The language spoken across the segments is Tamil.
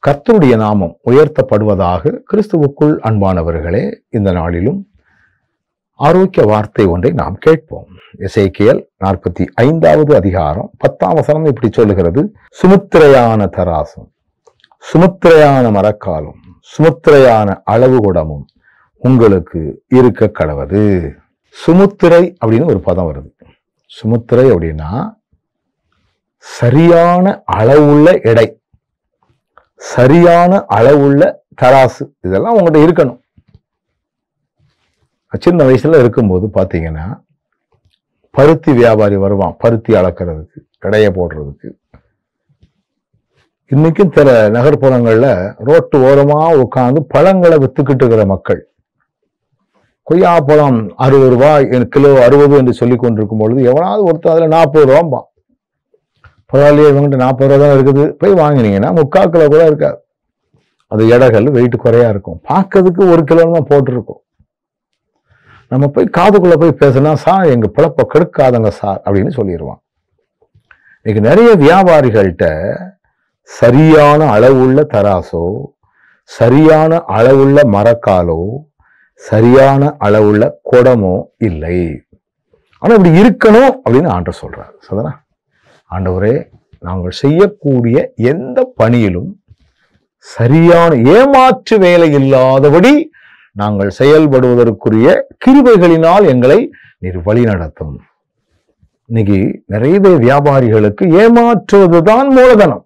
கர்த்தருடைய நாமம் உயர்த்தப்படுவதாக. கிறிஸ்துவுக்குள் அன்பானவர்களே, இந்த நாளிலும் ஆரோக்கிய வார்த்தை ஒன்றை நாம் கேட்போம். எசேக்கியேல் 45வது அதிகாரம் 10ஆம் வசனம் இப்படி சொல்லுகிறது: சுமுத்திரையான தராசும், சுமுத்திரையான மரக்காலும், சுமுத்திரையான அளவுகுடமும் உங்களுக்கு இருக்க கடவது. சுமுத்திரை அப்படின்னு ஒரு பதம் வருது. சுமுத்திரை அப்படின்னா சரியான அளவுள்ள எடை, சரியான அளவுள்ள தராசு, இதெல்லாம் உங்கள்கிட்ட இருக்கணும். சின்ன வயசுல இருக்கும்போது பார்த்தீங்கன்னா, பருத்தி வியாபாரி வருவான் பருத்தி அளக்கிறதுக்கு, எடையை போடுறதுக்கு. இன்னைக்கும் சில நகர்ப்புறங்கள்ல ரோட்டு ஓரமா உட்காந்து பழங்களை வித்துக்கிட்டு இருக்கிற மக்கள், கொய்யா பழம் 60 ரூபாய், கிலோ 60 என்று சொல்லி கொண்டிருக்கும் பொழுது எவனாவது ஒருத்தர் அதுல 40 ரூபாம்பான். பரவாயில்லையே, இவங்கிட்ட 40 ரூபா தான் இருக்குது, போய் வாங்கினீங்கன்னா 3/4 கிலோ கூட இருக்காது. அது எடைகள் வெயிட் குறையா இருக்கும். பார்க்கறதுக்கு 1 கிலோ தான் போட்டிருக்கும். நம்ம போய் காதுக்குள்ள போய் பேசினா, சார் எங்க பிழப்ப கெடுக்காதங்க சார் அப்படின்னு சொல்லிடுவான். இன்னைக்கு நிறைய வியாபாரிகள்கிட்ட சரியான அளவுள்ள தராசோ, சரியான அளவுள்ள மரக்காலோ, சரியான அளவுள்ள குடமோ இல்லை. ஆனா இப்படி இருக்கணும் அப்படின்னு ஆண்டவர் சொல்றாரு. சரிதானா? ஆண்டவரே, நாங்கள் செய்யக்கூடிய எந்த பணியிலும் சரியான ஏமாற்று வேலை இல்லாதபடி நாங்கள் செயல்படுவதற்குரிய கிருபைகளினால் எங்களை நீர் வழி நடத்தும். இன்னைக்கு நிறைய வியாபாரிகளுக்கு ஏமாற்றுவதுதான் மூலதனம்.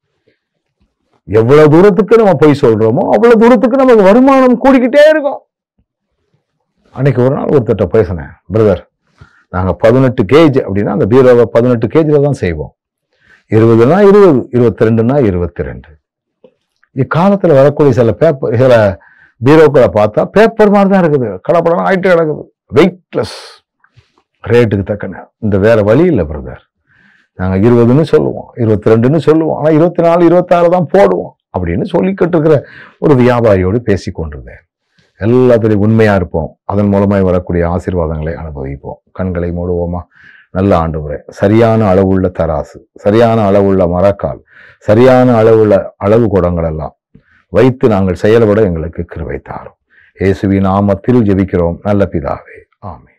எவ்வளவு தூரத்துக்கு நம்ம போய் சொல்றோமோ அவ்வளவு தூரத்துக்கு நமக்கு வருமானம் கூடிக்கிட்டே இருக்கும். அன்னைக்கு ஒரு நாள் ஒருத்தட்ட பேசினேன், பிரதர், நாங்க 18 கேஜ் அப்படின்னா அந்த பீரோவை 18 கேஜ்ல தான் செய்வோம். 20னா 20, 22னா 22. இக்காலத்துல வரக்கூடிய சில பீரோக்களை பார்த்தா பேப்பர் மாதிரி தான் இருக்குது, கடப்படம் ஆயிட்டு கிடக்குது, வெயிட்லெஸ், ரேட்டுக்கு தக்கன. இந்த வேற வழி இல்லை பிரதர், நாங்க 20ன்னு சொல்லுவோம், 22ன்னு சொல்லுவோம், ஆனா 24, 26 தான் போடுவோம் அப்படின்னு சொல்லிக்கிட்டு இருக்கிற ஒரு வியாபாரியோடு பேசி கொண்டிருந்தேன். எல்லாத்திலையும் உண்மையா இருப்போம், அதன் மூலமாய் வரக்கூடிய ஆசீர்வாதங்களை அனுபவிப்போம். கண்களை மூடுவோமா? நல்ல ஆண்டவரே, சரியான அளவுள்ள தராசு, சரியான அளவுள்ள மரக்கால், சரியான அளவு குடங்கள் எல்லாம் வைத்து நாங்கள் செயல்பட எங்களுக்கு கிருபை தாரும். இயேசுவின் நாமத்தில் ஜெபிக்கிறோம் நல்ல பிதாவே, ஆமென்.